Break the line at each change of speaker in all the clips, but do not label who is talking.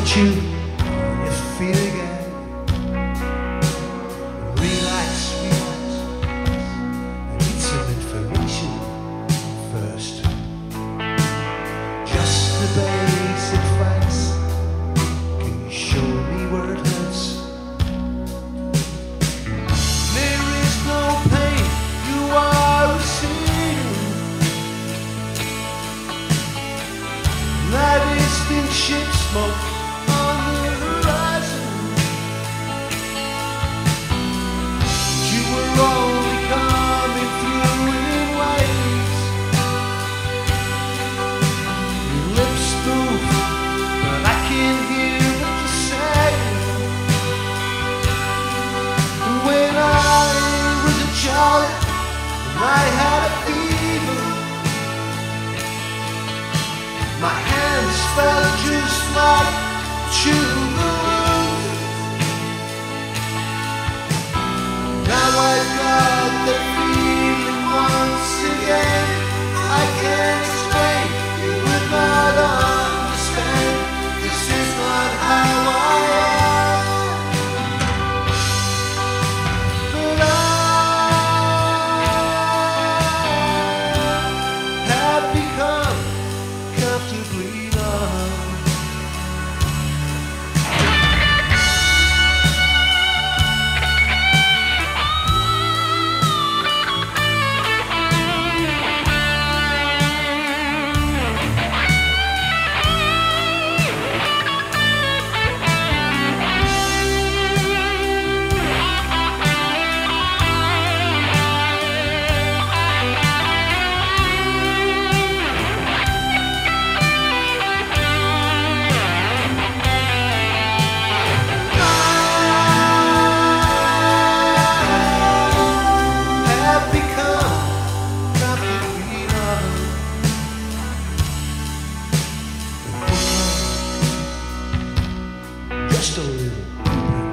you on your feet again. Relax, relax. I need some information first. Just the basic facts. Can you show me where it hurts? There is no pain you are receiving. That distant ship smoke on the horizon. You were only coming through in waves. Your lips move, but I can hear what you're saying. When I was a child, I had a fever. My hands felt just like tubules. Now I've got the feeling once again. I can't explain, you would not understand. This is not how I am. But I have become comfortably numb. Just a little break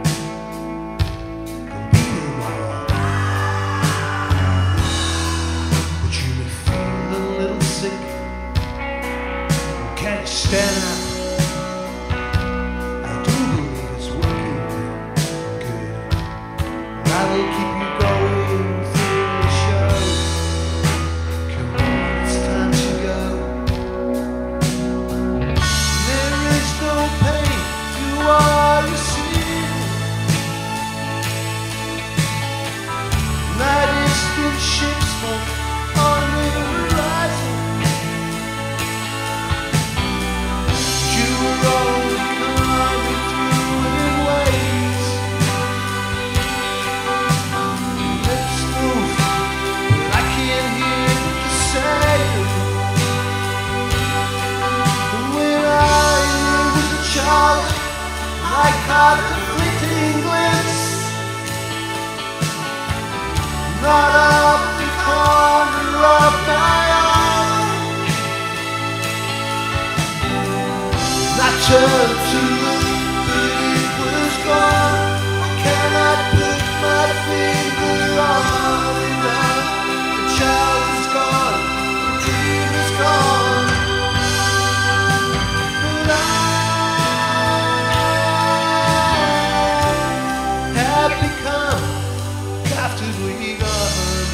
can be in my heart. But you may feel a little sick. Can't you stand up? I do believe it's working good. I will keep you going through the show. Come on, it's time to go. There is no pain you are receiving. That distant ship smoke on the horizon. You were only coming through in waves. Lips move, but I can't hear what you're saying. When I was a child, I caught a fleeting glimpse, not up the corner of my eye. I turned to look, but it was gone. I cannot put my finger on it now. The child is gone, the dream is gone. But I have become comfortably gone.